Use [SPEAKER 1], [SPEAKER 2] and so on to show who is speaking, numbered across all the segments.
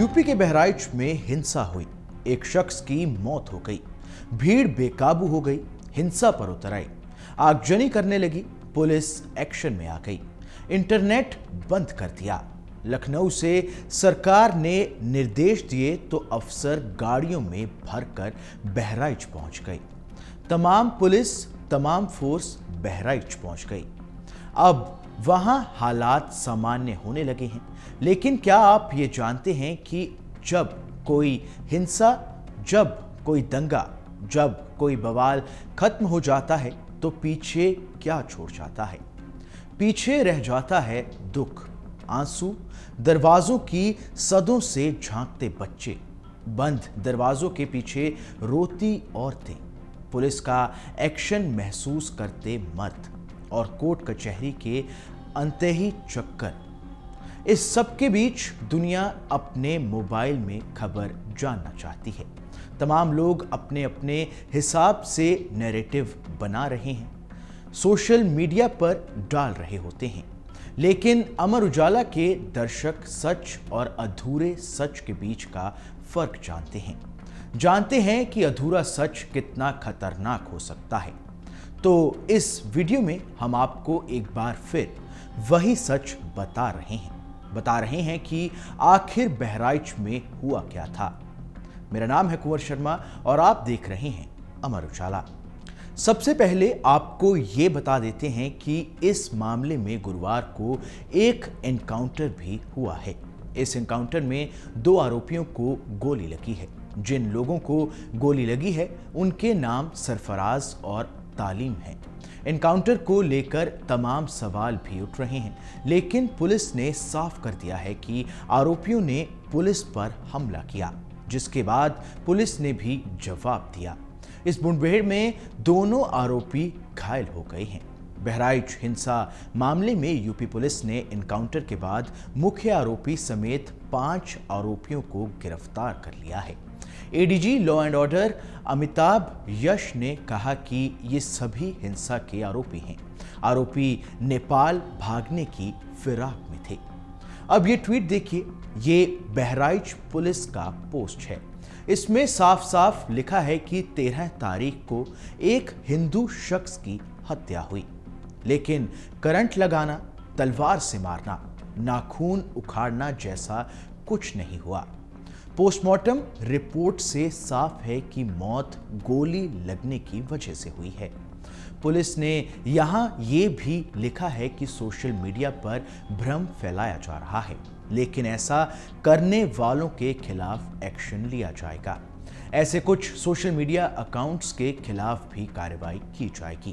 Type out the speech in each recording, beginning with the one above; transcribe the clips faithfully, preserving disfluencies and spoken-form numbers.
[SPEAKER 1] UP के बहराइच में हिंसा हुई, एक शख्स की मौत हो गई, भीड़ बेकाबू हो गई, हिंसा पर उतर आई, आगजनी करने लगी, पुलिस एक्शन में आ गई, इंटरनेट बंद कर दिया। लखनऊ से सरकार ने निर्देश दिए तो अफसर गाड़ियों में भरकर बहराइच पहुंच गई। तमाम पुलिस, तमाम फोर्स बहराइच पहुंच गई। अब वहां हालात सामान्य होने लगे हैं, लेकिन क्या आप ये जानते हैं कि जब कोई हिंसा, जब कोई दंगा, जब कोई बवाल खत्म हो जाता है तो पीछे क्या छोड़ जाता है? पीछे रह जाता है दुख, आंसू, दरवाजों की सदों से झांकते बच्चे, बंद दरवाजों के पीछे रोती औरतें, पुलिस का एक्शन महसूस करते मर्द और कोर्ट कचहरी के अंतही चक्कर। इस सब के बीच दुनिया अपने मोबाइल में खबर जानना चाहती है। तमाम लोग अपने अपने हिसाब से नैरेटिव बना रहे हैं, सोशल मीडिया पर डाल रहे होते हैं, लेकिन अमर उजाला के दर्शक सच और अधूरे सच के बीच का फर्क जानते हैं। जानते हैं कि अधूरा सच कितना खतरनाक हो सकता है। तो इस वीडियो में हम आपको एक बार फिर वही सच बता रहे हैं बता रहे हैं कि आखिर बहराइच में हुआ क्या था। मेरा नाम है कुंवर शर्मा और आप देख रहे हैं अमर उजाला। सबसे पहले आपको ये बता देते हैं कि इस मामले में गुरुवार को एक एनकाउंटर भी हुआ है। इस एनकाउंटर में दो आरोपियों को गोली लगी है। जिन लोगों को गोली लगी है उनके नाम सरफराज और तालीम है। एनकाउंटर को लेकर तमाम सवाल भी उठ रहे हैं, लेकिन पुलिस ने साफ कर दिया है कि आरोपियों ने पुलिस पर हमला किया, जिसके बाद पुलिस ने भी जवाब दिया। इस मुठभेड़ में दोनों आरोपी घायल हो गए हैं। बहराइच हिंसा मामले में यूपी पुलिस ने एनकाउंटर के बाद मुख्य आरोपी समेत पांच आरोपियों को गिरफ्तार कर लिया है। ADG law and order Amitabh Yash ने कहा कि ये सभी हिंसा के आरोपी हैं। आरोपी नेपाल भागने की फिराक में थे। अब ये ट्वीट देखिए, ये बहराइच पुलिस का पोस्ट है। इसमें साफ साफ लिखा है कि तेरह तारीख को एक हिंदू शख्स की हत्या हुई, लेकिन करंट लगाना, तलवार से मारना, नाखून उखाड़ना जैसा कुछ नहीं हुआ। पोस्टमार्टम रिपोर्ट से साफ है कि मौत गोली लगने की वजह से हुई है। पुलिस ने यहां ये भी लिखा है कि सोशल मीडिया पर भ्रम फैलाया जा रहा है, लेकिन ऐसा करने वालों के खिलाफ एक्शन लिया जाएगा। ऐसे कुछ सोशल मीडिया अकाउंट्स के खिलाफ भी कार्रवाई की जाएगी।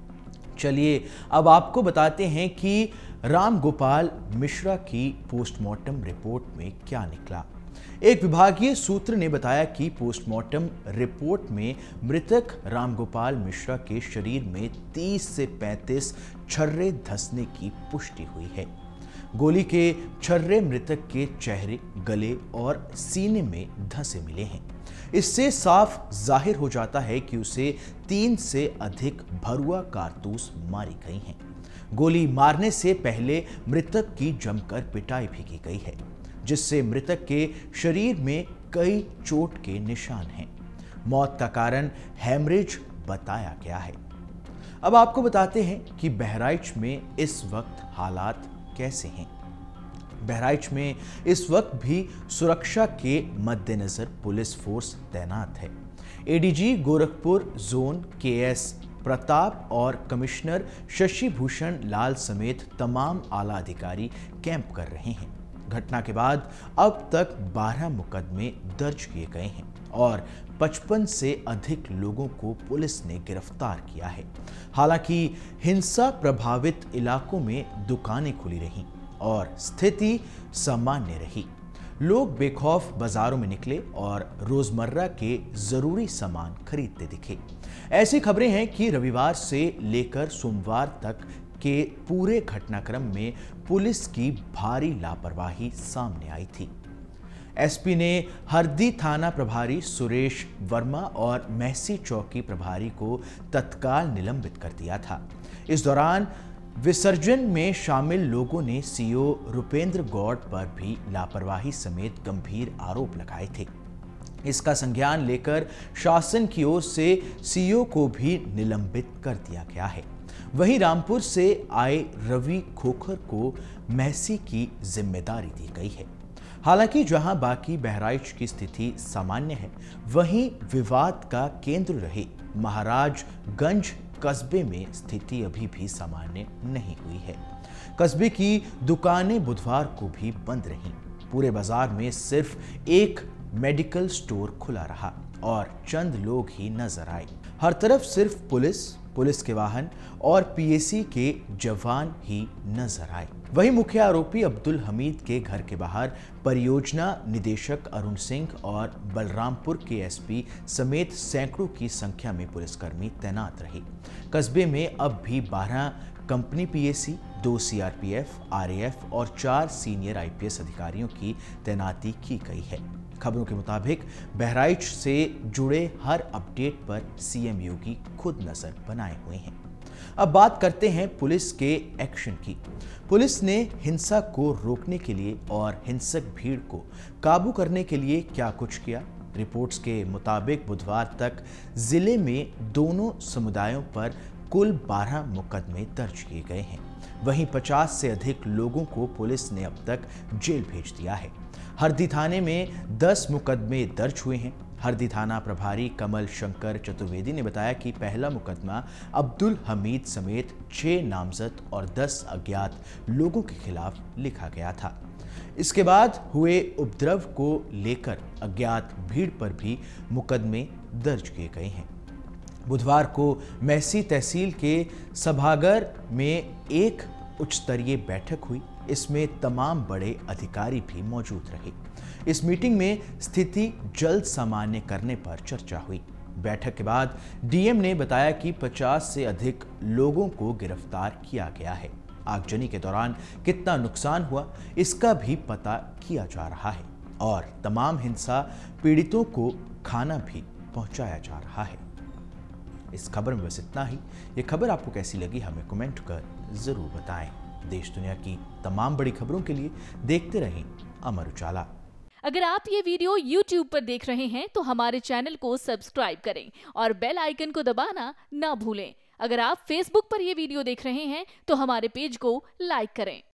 [SPEAKER 1] चलिए अब आपको बताते हैं कि राम गोपाल मिश्रा की पोस्टमार्टम रिपोर्ट में क्या निकला। एक विभागीय सूत्र ने बताया कि पोस्टमार्टम रिपोर्ट में मृतक रामगोपाल मिश्रा के शरीर में तीस से पैंतीस छर्रे धंसने की पुष्टि हुई है। गोली के छर्रे मृतक के चेहरे, गले और सीने में धंसे मिले हैं। इससे साफ जाहिर हो जाता है कि उसे तीन से अधिक भरुआ कारतूस मारी गई हैं। गोली मारने से पहले मृतक की जमकर पिटाई भी की गई है, जिससे मृतक के शरीर में कई चोट के निशान हैं। मौत का कारण हैमरेज बताया गया है। अब आपको बताते हैं कि बहराइच में इस वक्त हालात कैसे हैं। बहराइच में इस वक्त भी सुरक्षा के मद्देनजर पुलिस फोर्स तैनात है। एडीजी गोरखपुर जोन के एस प्रताप और कमिश्नर शशि भूषण लाल समेत तमाम आला अधिकारी कैंप कर रहे हैं। घटना के बाद अब तक बारह मुकदमे दर्ज किए गए हैं और पचपन से अधिक लोगों को पुलिस ने गिरफ्तार किया है। हालांकि हिंसा प्रभावित इलाकों में दुकानें खुली रहीं और स्थिति सामान्य रही। लोग बेखौफ बाजारों में निकले और रोजमर्रा के जरूरी सामान खरीदते दिखे। ऐसी खबरें हैं कि रविवार से लेकर सोमवार तक के पूरे घटनाक्रम में पुलिस की भारी लापरवाही सामने आई थी। एसपी ने हरदी थाना प्रभारी सुरेश वर्मा और महसी चौकी प्रभारी को तत्काल निलंबित कर दिया था। इस दौरान विसर्जन में शामिल लोगों ने सीओ रुपेंद्र गौड़ पर भी लापरवाही समेत गंभीर आरोप लगाए थे। इसका संज्ञान लेकर शासन की ओर से सीओ को भी निलंबित कर दिया गया है। वहीं रामपुर से आए रवि खोखर को महसी की जिम्मेदारी दी गई है। हालांकि जहां बाकी बहराइच की स्थिति सामान्य है, वहीं विवाद का केंद्र रहे महाराजगंज कस्बे में स्थिति अभी भी सामान्य नहीं हुई है। कस्बे की दुकानें बुधवार को भी बंद रहीं। पूरे बाजार में सिर्फ एक मेडिकल स्टोर खुला रहा और चंद लोग ही नजर आए। हर तरफ सिर्फ पुलिस, पुलिस के वाहन और पीएसी के जवान ही नजर आए। वहीं मुख्य आरोपी अब्दुल हमीद के घर के बाहर परियोजना निदेशक अरुण सिंह और बलरामपुर के एसपी समेत सैकड़ों की संख्या में पुलिसकर्मी तैनात रहे। कस्बे में अब भी बारह कंपनी पीएसी, दो सीआरपीएफ, आरएएफ और चार सीनियर आईपीएस अधिकारियों की तैनाती की गई है। खबरों के मुताबिक बहराइच से जुड़े हर अपडेट पर सीएम योगी खुद नजर बनाए हुए हैं। अब बात करते हैं पुलिस के एक्शन की। पुलिस ने हिंसा को रोकने के लिए और हिंसक भीड़ को काबू करने के लिए क्या कुछ किया। रिपोर्ट्स के मुताबिक बुधवार तक जिले में दोनों समुदायों पर कुल बारह मुकदमे दर्ज किए गए हैं। वहीं पचास से अधिक लोगों को पुलिस ने अब तक जेल भेज दिया है। हरदी थाने में दस मुकदमे दर्ज हुए हैं। हरदी थाना प्रभारी कमल शंकर चतुर्वेदी ने बताया कि पहला मुकदमा अब्दुल हमीद समेत छह नामजद और दस अज्ञात लोगों के खिलाफ लिखा गया था। इसके बाद हुए उपद्रव को लेकर अज्ञात भीड़ पर भी मुकदमे दर्ज किए गए हैं। बुधवार को महसी तहसील के सभागार में एक उच्च स्तरीय बैठक हुई। इसमें तमाम बड़े अधिकारी भी मौजूद रहे। इस मीटिंग में स्थिति जल्द सामान्य करने पर चर्चा हुई। बैठक के बाद डीएम ने बताया कि पचास से अधिक लोगों को गिरफ्तार किया गया है। आगजनी के दौरान कितना नुकसान हुआ, इसका भी पता किया जा रहा है और तमाम हिंसा पीड़ितों को खाना भी पहुंचाया जा रहा है। इस खबर में बस इतना ही। ये खबर आपको कैसी लगी हमें कमेंट कर जरूर बताएं। देश दुनिया की तमाम बड़ी खबरों के लिए देखते रहें अमर उजाला।
[SPEAKER 2] अगर आप ये वीडियो यूट्यूब पर देख रहे हैं तो हमारे चैनल को सब्सक्राइब करें और बेल आइकन को दबाना ना भूलें। अगर आप फेसबुक पर ये वीडियो देख रहे हैं तो हमारे पेज को लाइक करें।